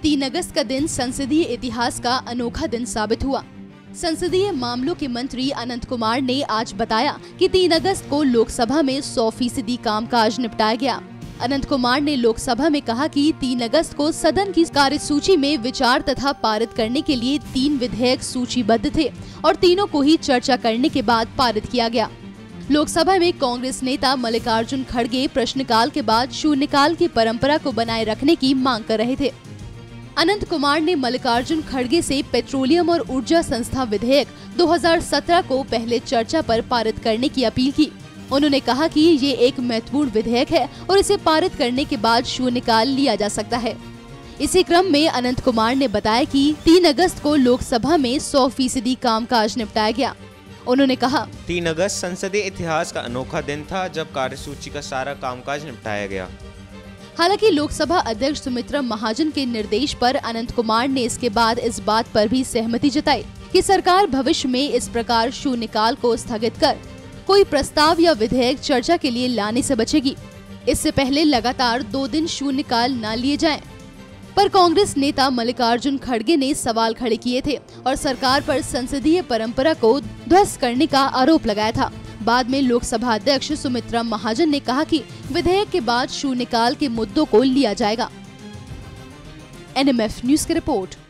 3 अगस्त का दिन संसदीय इतिहास का अनोखा दिन साबित हुआ। संसदीय मामलों के मंत्री अनंत कुमार ने आज बताया कि 3 अगस्त को लोकसभा में 100% कामकाज निपटाया गया। अनंत कुमार ने लोकसभा में कहा कि 3 अगस्त को सदन की कार्यसूची में विचार तथा पारित करने के लिए 3 विधेयक सूचीबद्ध थे और तीनों को ही चर्चा करने के बाद पारित किया गया। लोकसभा में कांग्रेस नेता मल्लिकार्जुन खड़गे प्रश्नकाल के बाद शून्यकाल की परंपरा को बनाए रखने की मांग कर रहे थे। अनंत कुमार ने मल्लिकार्जुन खड़गे से पेट्रोलियम और ऊर्जा संस्था विधेयक 2017 को पहले चर्चा पर पारित करने की अपील की। उन्होंने कहा कि ये एक महत्वपूर्ण विधेयक है और इसे पारित करने के बाद शून्यकाल लिया जा सकता है। इसी क्रम में अनंत कुमार ने बताया कि 3 अगस्त को लोकसभा में 100% कामकाज निपटाया गया। उन्होंने कहा, 3 अगस्त संसदीय इतिहास का अनोखा दिन था जब कार्यसूची का सारा कामकाज निपटाया गया। हालांकि लोकसभा अध्यक्ष सुमित्रा महाजन के निर्देश पर अनंत कुमार ने इसके बाद इस बात पर भी सहमति जताई कि सरकार भविष्य में इस प्रकार शून्यकाल को स्थगित कर कोई प्रस्ताव या विधेयक चर्चा के लिए लाने से बचेगी। इससे पहले लगातार 2 दिन शून्यकाल न लिए जाएं। पर कांग्रेस नेता मल्लिकार्जुन खड़गे ने सवाल खड़े किए थे और सरकार पर संसदीय परंपरा को ध्वस्त करने का आरोप लगाया था। बाद में लोकसभा अध्यक्ष सुमित्रा महाजन ने कहा कि विधेयक के बाद शून्यकाल के मुद्दों को लिया जाएगा। NMF न्यूज की रिपोर्ट।